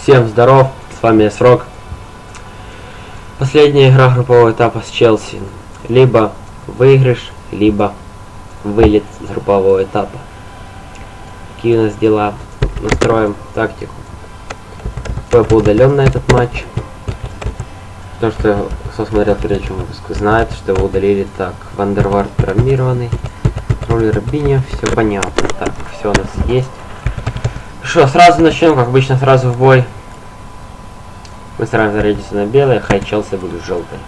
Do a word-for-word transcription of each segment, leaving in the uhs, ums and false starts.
Всем здоров, с вами Срок. Последняя игра группового этапа с Челси. Либо выигрыш, либо вылет с группового этапа. Какие у нас дела? Настроим тактику. Пепа удален на этот матч. Потому что, кто смотрел передачу выпуск, знает, что его удалили. Так, Вандервард травмированный. Роли Робиньо, все понятно. Так, все у нас есть. Что, сразу начнем, как обычно, сразу в бой. Мы сразу зарядимся на белое, хай Челси будет желтый.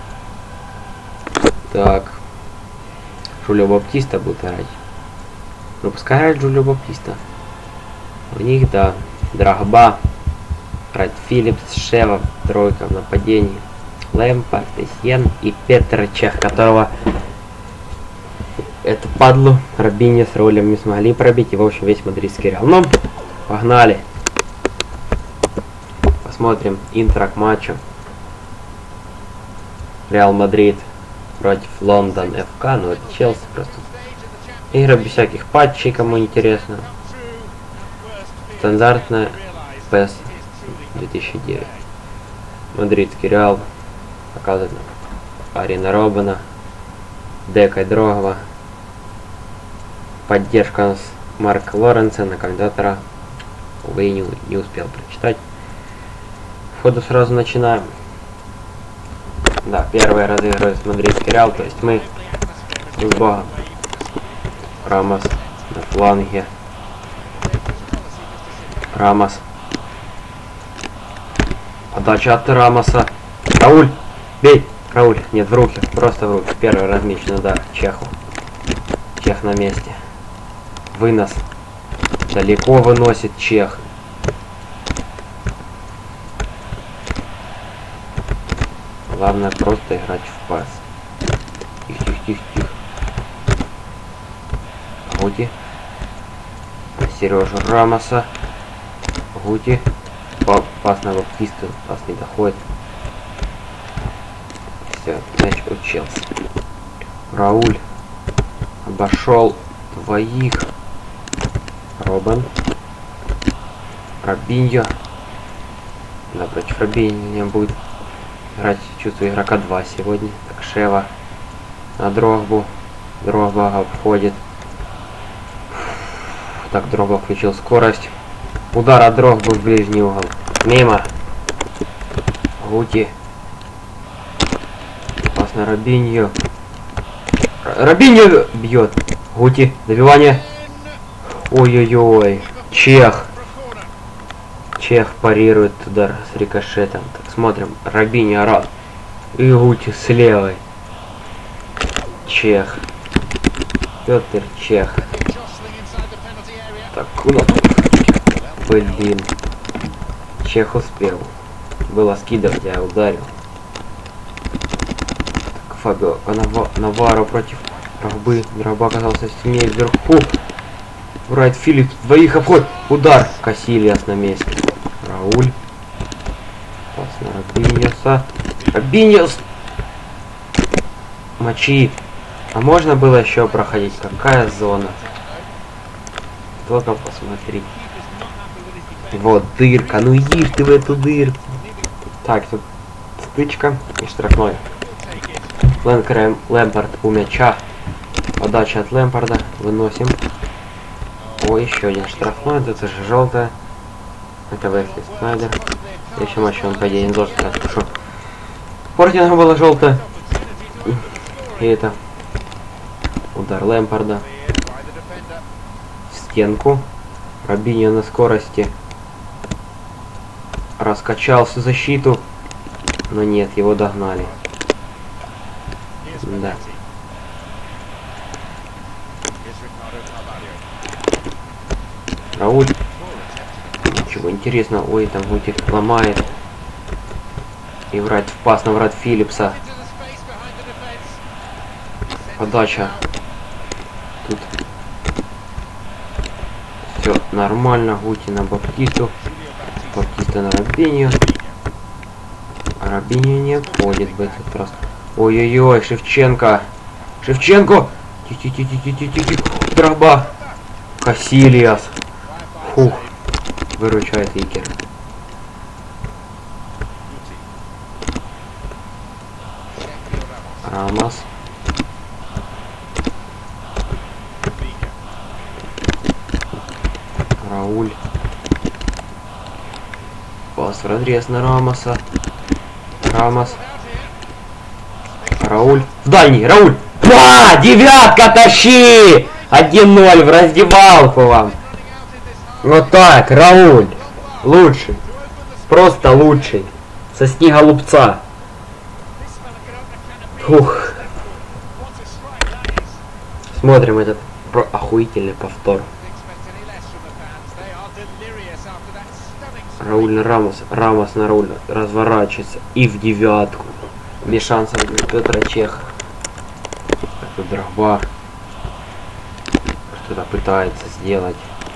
Так. Жулио Баптиста будет играть. Ну пускай играет Жулио Баптиста. У них, да, Дрогба, Райт Филлипс, Шева, тройка в нападении. Лэмпард, Эссен и Петр Чех, которого эту падлу Робиньо с Раулем не смогли пробить. И в общем весь мадридский Реал. Ну, погнали. Посмотрим интро к матчу. Реал Мадрид против Лондон эф ка. Ну это Челси просто. Игра без всяких патчей, кому интересно. Стандартная пэс две тысячи девять. Мадридский Реал. Показано Арина Робана. Дека Дрогба. Поддержка у нас Марка Лоренсена, комментатора. Увы, не, не успел прочитать. Входу сразу начинаем. Да, первый разыгрывает мадридский Реал, то есть мы с богом. Рамос на фланге. Рамос. Подача от Рамоса. Рауль, бей! Рауль, нет, в руки, просто в руки. Первый размечен удар Чеху. Чех на месте. Вынос. Далеко выносит Чех. Главное просто играть в пас. Тихо, тихо, тихо, тихо. Гути. Сережа Рамоса. Гути. Пас на Баптисту. Пас не доходит. Все, мяч у Челси. Рауль. Обошел двоих. Робин. Робиньо. Да, против Робиньо будет играть, чувствую, игрока два сегодня. Так, Шева на Дрогбу. Дрогба обходит. Так, Дрогба включил скорость. Удар от Дрогбы в ближний угол. Мимо. Гути. Пас на Робиньо. Робиньо бьет. Гути. Добивание. Ой-ой-ой. Чех. Чех парирует удар с рикошетом. Так, смотрим. Робиньо рад. И Гути с левой. Чех. Петр Чех. Так, куда? Блин. Чех успел. Было скидывать, я ударил. Так, Фабио Наваро против Дрогбы. Дрогба оказался сильнее вверху. Райт Филлипс. Двоих обход. Удар. Касильяс на месте. Рауль. Пас на Робиньоса. Робиньос. Мочи. А можно было еще проходить? Какая зона? Только посмотри. Вот дырка. Ну иди ты в эту дырку. Так, тут стычка и штрафной. Лэнкер Лэмпард у мяча. Подача от Лэмпарда. Выносим. Ой, еще один штрафной. Это же желтая. Это Весли Снайдер. В следующем матче он, по идее, не должен сказать, что Портинга была желтая. И это удар Лэмпарда. В стенку. Робиньо на скорости. Раскачал всю защиту. Но нет, его догнали. Да. Рауль. Ничего интересного. Ой, там Гути ломает. И врать в пас на врат Филлипса. Подача. Тут все нормально. Гути на Баптисту. Баптиста на Робиньо. А Робиньо не обходит в этот раз. Ой-ой-ой, Шевченко. Шевченко. Ти-ти-ти-ти-ти-ти-ти. Дрогба. Касильяс. Фух. Выручает Икер. Рамос. Рауль. Пас в разрез на Рамоса. Рамос. Рауль. В дальний. Рауль. Да! Девятка, тащи! один ноль в раздевалку вам. Вот так, Рауль. Лучший. Просто лучший. Со снеголупца. Фух. Смотрим этот про охуительный повтор. Рауль на Рамос. Рамос на Рауль. Разворачивается. И в девятку. Без шансов для Петра Чеха. Тут Дрогба. Что-то пытается сделать.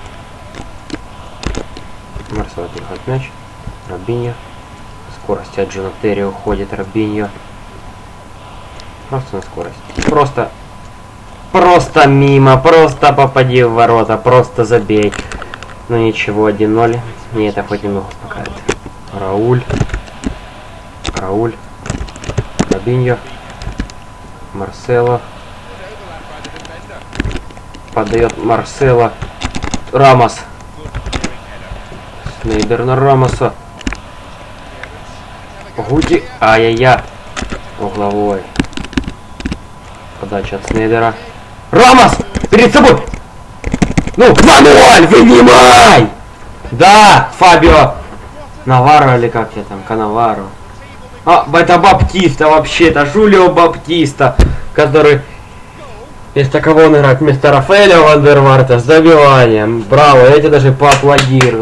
Марсело переходит мяч. Робиньо. Скорость от Джона Терри уходит. Робиньо. Просто на скорость. Просто. Просто мимо. Просто попади в ворота. Просто забей. Ну ничего, один ноль. Мне это хоть немного успокаивает. Рауль. Рауль. Робиньо. Марсело. Подает Марсело. Рамос. Снейдер на Рамоса. Гуди. Ай-яй-яй. Угловой. Подача от Снейдера. Рамос! Перед собой! Ну, два ноль! Вынимай! Да, Фабио. Наваро или как я там? Канаваро. А, это Баптиста вообще. Это Жулио Баптиста. Который... Вместо кого он играет? Вместо Рафаэля Вандерварта с забиванием. Браво, я тебе даже поаплодирую.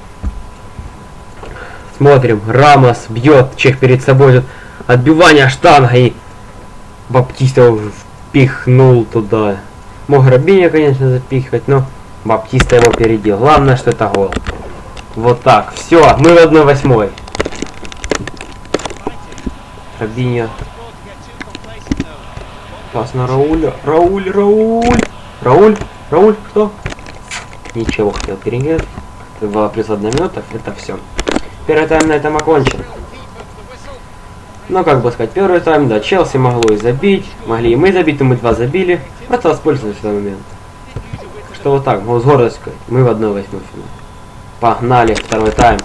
Смотрим, Рамос бьет, чех перед собой идет. Отбивание штанга и Баптиста его впихнул туда. Мог Робиньо, конечно, запихивать, но Баптиста его опередил. Главное, что это гол. Вот так. Все, мы в одной восьмой. Робиньо. Пас на Рауля. Рауль, Рауль. Рауль, Рауль, что? Ничего, хотел перегреть. Два плюс одна минута, это все. Первый тайм на этом окончен. Ну, как бы сказать, первый тайм, да, Челси могло и забить. Могли и мы забить, и мы два забили. Просто воспользовались в этот момент. Что вот так, могу с гордостью сказать. Мы в одной восьмой финал. Погнали, второй тайм.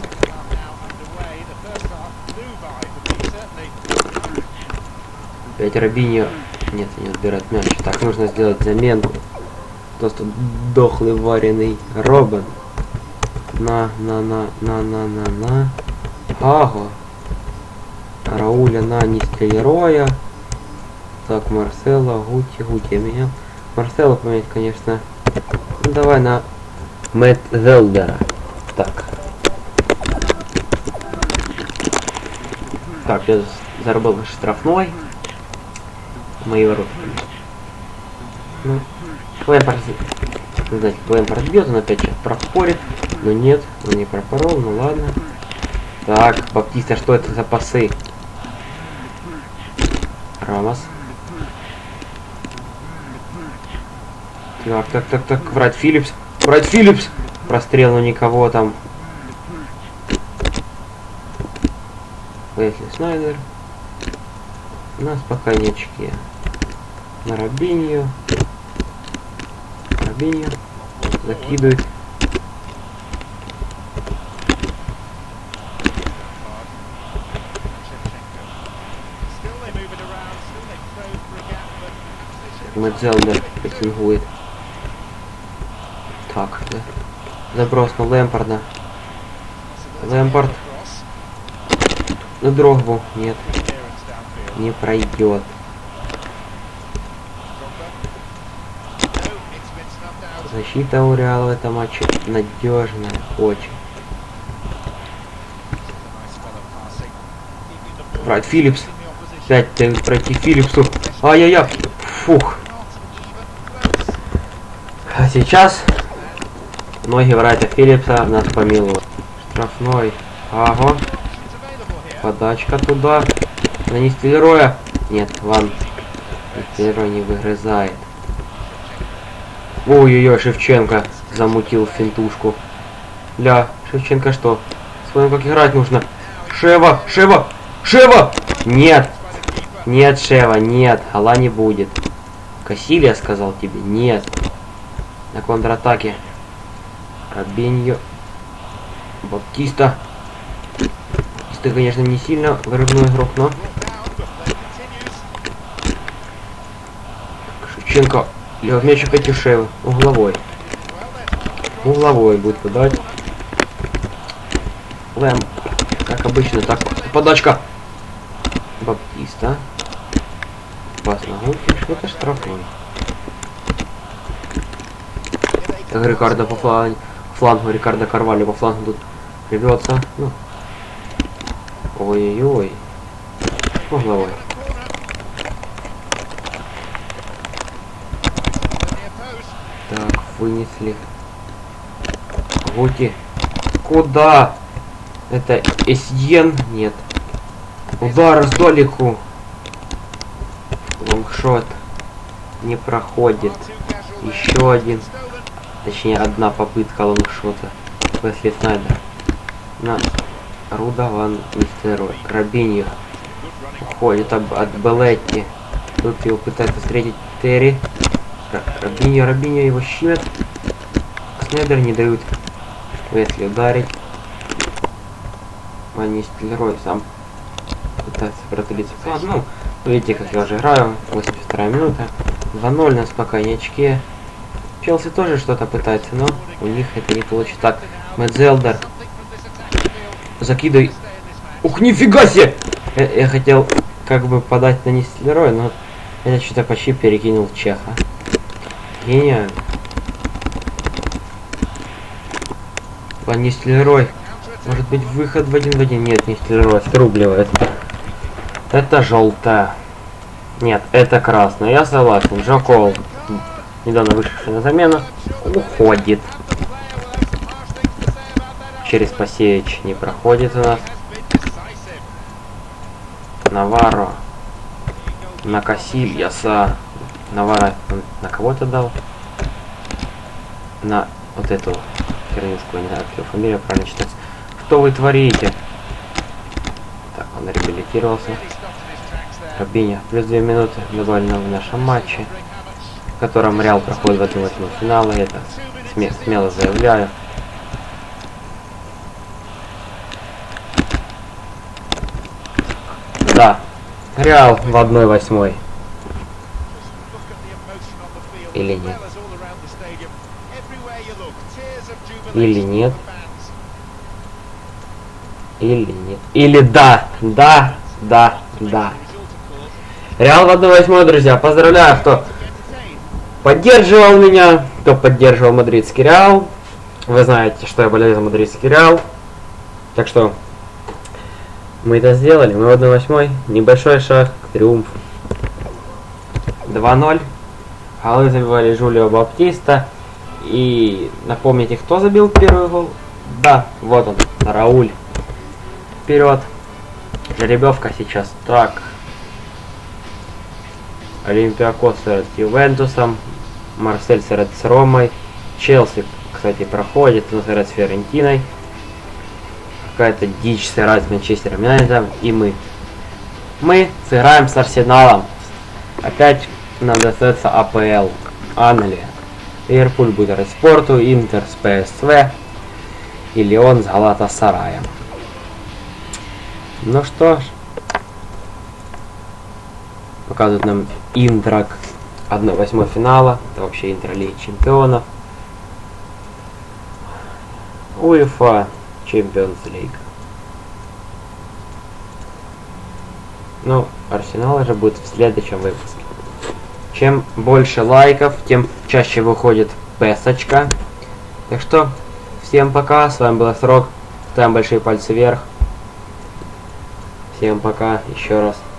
Опять Робиньо. Нет, не отбирает мяч. Так, нужно сделать заменку. Просто дохлый вареный Робин. На, на, на, на, на, на, на. Ага. Рауля на Нистелероя. Так, Марсело, Гути, Гути меня. Марсело поменять, конечно. Ну, давай на Мэтт Зелдера. Так. Так, я заработал штрафной. Мои ворота. Ну, Лэмпард, знаете, Лэмпард бьет, он опять сейчас пропорит. Но нет, он не пропорол, ну ладно. Так, Баптиста, что это за пасы? Рамос. Так, так, так, так, Брайт Филлипс. Брайт Филлипс! Прострел, но никого там. Лесли Снайдер. У нас пока не очки. На Робиньо. Робиньо. Закидывает. Мэдзелдер претингует. Так, да. Заброс на Лэмпарда. Лэмпард. На Дрогбу. Нет. Не пройдет. Защита у Реала в этом матче надежная, очень. Брайт Филлипс. Опять пройти Филлипсу. Ай-яй-яй. Фух. А сейчас ноги Брайта Филлипса нас помилуют. Штрафной. Ага. Подачка туда. На Нистелероя. Нет, Ван. Нистелерой не выгрызает. Ой-ой-ой, Шевченко замутил финтушку. Ля, Шевченко что? Смотрим, как играть нужно. Шева, Шева, Шева! Нет! Нет, Шева, нет, гола не будет. Касилья сказал тебе, нет. На контратаке. Робиньо. Баптиста. Баптиста, конечно, не сильно вырывной игрок, но... Шевченко. Лев мяч опять у Шевы. Угловой. Угловой будет подать. Лэм. Как обычно, так. Подачка. Баптиста. Пас на гулке. Что-то штрафной. Так, Рикардо по флангу. Флангу Рикардо Карвалью по флангу тут рвется. Ну. Ой-ой-ой. Угловой. Так, вынесли. Гути. Куда? Это Эсьен? Нет. Удар сдолику. Лонгшот. Не проходит. Еще один. Точнее, одна попытка лонгшота. Весли Снайдер. На Руда Ван Нистерой. Робиньо. Уходит от, от Белетти. Тут его пытается встретить Терри. Робиньо, Робиньо его щемят. Снайдер не дают Весли ударить. Ван Нистерой сам пытается протулиться. Ну, видите, как я уже играю. восемьдесят вторая минута. два ноль на спокойной очке. Челси тоже что-то пытается, но у них это не получится. Так, Медзелдер. Закидывай. Ух, нифига себе! Я, я хотел как бы подать на Нистерой, но это что-то почти перекинул Чеха. Гениально. Ван Нистерой. Может быть, выход в один в один? Нет, Нистерой срубливает. Это желтая. Нет, это красная. Я согласен. Джо Кол, недавно вышедший на замену, уходит. Через Пасевич не проходит у нас. Наварро. На Касильяса. Наварро на кого-то дал. На вот эту хернюшку, я не знаю, как ее фамилия правильно читается. Что вы творите? Так, он реабилитировался. Робиньо. Плюс две минуты добавлено в нашем матче, в котором Реал проходит в один восьмой финала. Это сме смело заявляю. Да, Реал в одной восьмой. Или нет? Или нет? Или нет? Или да! Да! Да! Да! Реал в одной восьмой, друзья. Поздравляю, кто поддерживал меня, кто поддерживал мадридский Реал. Вы знаете, что я болею за мадридский Реал. Так что мы это сделали. Мы в одной восьмой. Небольшой шаг к триумфу. два ноль. Голы забивали Жулио Баптиста. И напомните, кто забил первый гол? Да, вот он, Рауль. Вперед. Жеребьевка сейчас. Так. Олимпиакос с Ювентусом. Марсель с Ромой. Челси, кстати, проходит. У нас с Фиорентиной. Какая-то дичь сыграть с Манчестером Юнайтедом. И мы. Мы сыграем с Арсеналом. Опять нам достается АПЛ. Англия. Ливерпуль будет играть с Порту. Интер с ПСВ. И Лион с Галатасараем. Ну что ж. Показывают нам Интрак одна восьмой финала. Это вообще Интра Лиги Чемпионов. УЕФА Чемпионс Лиг. Ну, Арсенал же будет в следующем выпуске. Чем больше лайков, тем чаще выходит песочка. Так что, всем пока. С вами был Срок. Ставим большие пальцы вверх. Всем пока. Еще раз.